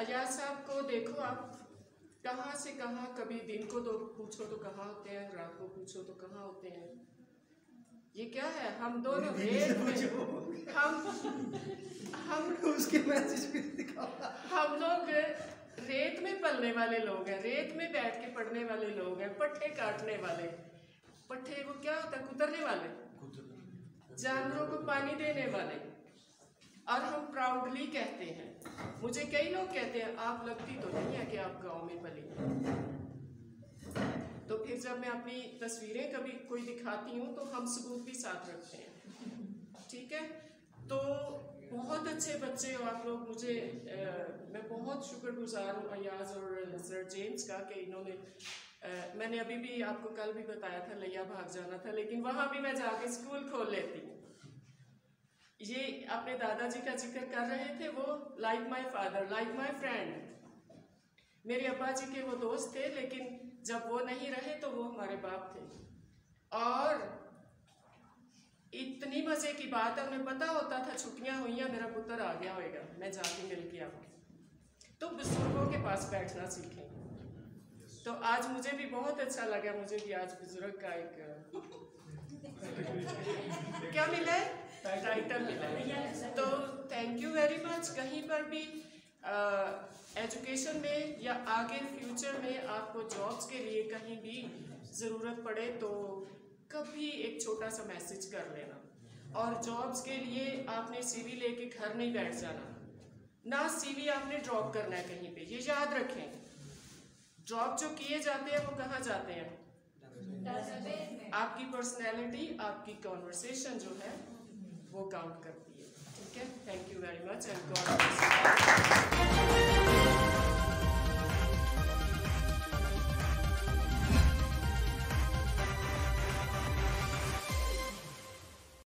अयाज साहब को देखो आप, कहाँ से कहाँ, कभी दिन को तो पूछो तो कहाँ होते हैं, रात को पूछो तो कहाँ होते हैं। ये क्या है, हम दोनों रेत में, हम उसके मैसेज भी दिखाओ। हम लोग रेत में पलने वाले लोग हैं, रेत में बैठ के पढ़ने वाले लोग हैं, पट्टे काटने वाले, पट्टे वो क्या होता है, कुतरने वाले, जानवरों को पानी देने वाले। और हम प्राउडली कहते हैं, मुझे कई लोग कहते हैं आप लगती तो नहीं है कि आप गांव में पली। तो फिर जब मैं अपनी तस्वीरें कभी कोई दिखाती हूँ तो हम सबूत भी साथ रखते हैं, ठीक है। तो बहुत अच्छे बच्चे हो आप लोग, मुझे मैं बहुत शुक्रगुजार हूँ अयाज और सर जेम्स का कि इन्होंने मैंने अभी भी आपको कल भी बताया था लिया भाग जाना था, लेकिन वहाँ भी मैं जाके स्कूल खोल लेती हूँ। ये अपने दादाजी का जिक्र कर रहे थे, वो like my father, like my friend, मेरे अब्बा जी के वो दोस्त थे, लेकिन जब वो नहीं रहे तो वो हमारे बाप थे। और इतनी मजे की बात है, उन्हें पता होता था छुट्टियां हुई हैं मेरा पुत्र आ गया होगा, मैं जाके मिल के आऊँ। तो बुजुर्गों के पास बैठना सीखें। तो आज मुझे भी बहुत अच्छा लगा, मुझे भी आज बुजुर्ग का एक क्या मिला है, टाइटल मिला है। तो थैंक यू वेरी मच। कहीं पर भी एजुकेशन में या आगे फ्यूचर में आपको जॉब्स के लिए कहीं भी ज़रूरत पड़े तो कभी एक छोटा सा मैसेज कर लेना। और जॉब्स के लिए आपने सीवी लेके घर नहीं बैठ जाना, ना सीवी आपने ड्रॉप करना है कहीं पे, ये याद रखें। ड्रॉप जो किए जाते हैं वो कहाँ जाते हैं, आपकी पर्सनैलिटी, आपकी कॉन्वर्सेशन जो है वो काउंट करती है, ठीक है। Thank you very much and God bless you.